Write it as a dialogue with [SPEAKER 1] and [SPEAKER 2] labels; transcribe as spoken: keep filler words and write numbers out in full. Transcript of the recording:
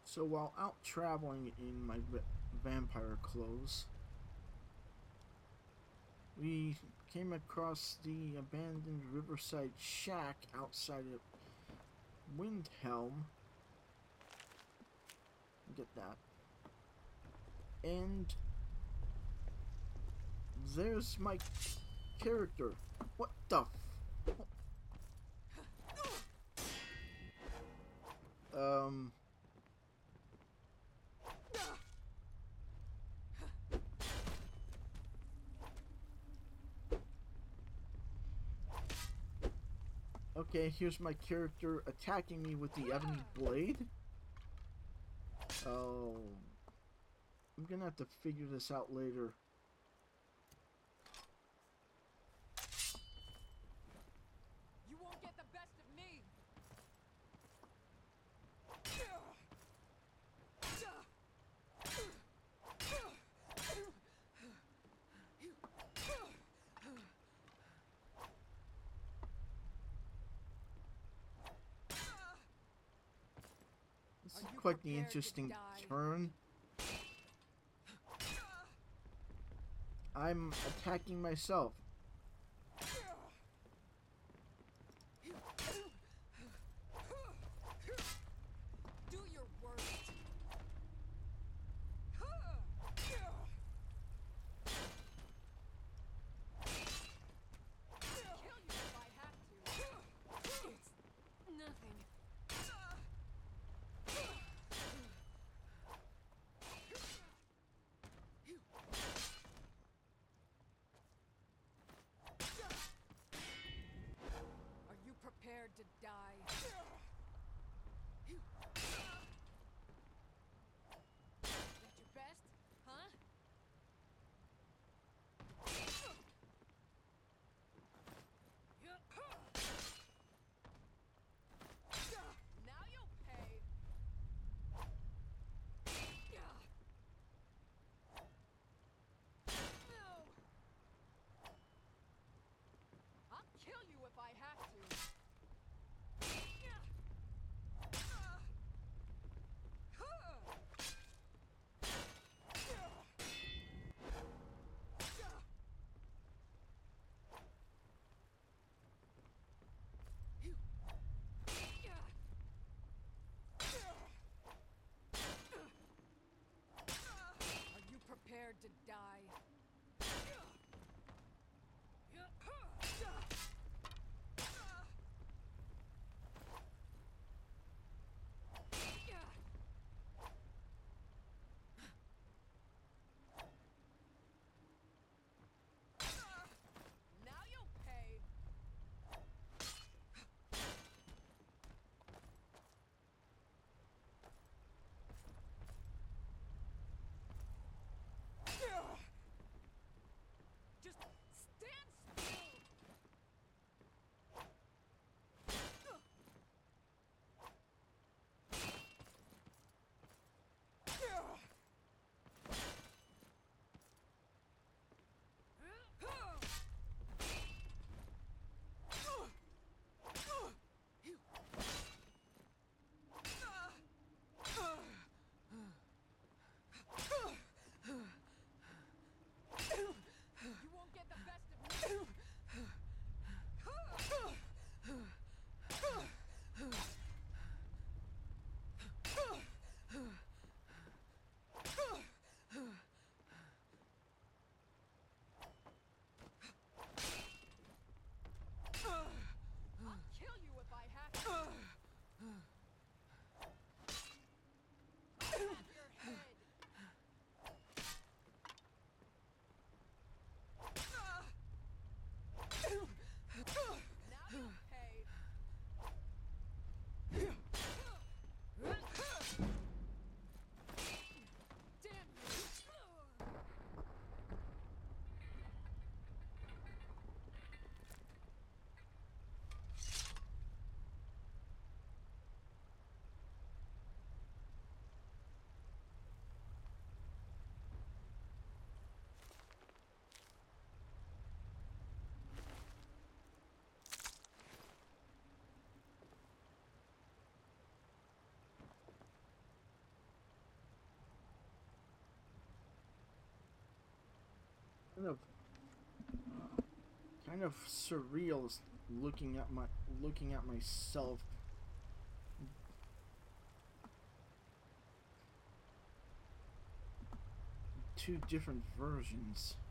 [SPEAKER 1] So while out traveling in my v vampire clothes, we came across the abandoned Riverside Shack outside of Windhelm. Get that. And there's my character. What the f- Um... Okay, here's my character attacking me with the ebony blade. Oh, I'm gonna have to figure this out later.
[SPEAKER 2] You won't get the best of me.
[SPEAKER 1] This is quite the interesting turn. I'm attacking myself.
[SPEAKER 2] Do your worst. Kill you if I have to. It's nothing. Are you prepared to die? At your best, huh? Now you'll pay. No. I'll kill you if I have to. Are you prepared to die? Now you'll pay.
[SPEAKER 1] Kind of, kind of surreal looking at my looking at myself. Two different versions.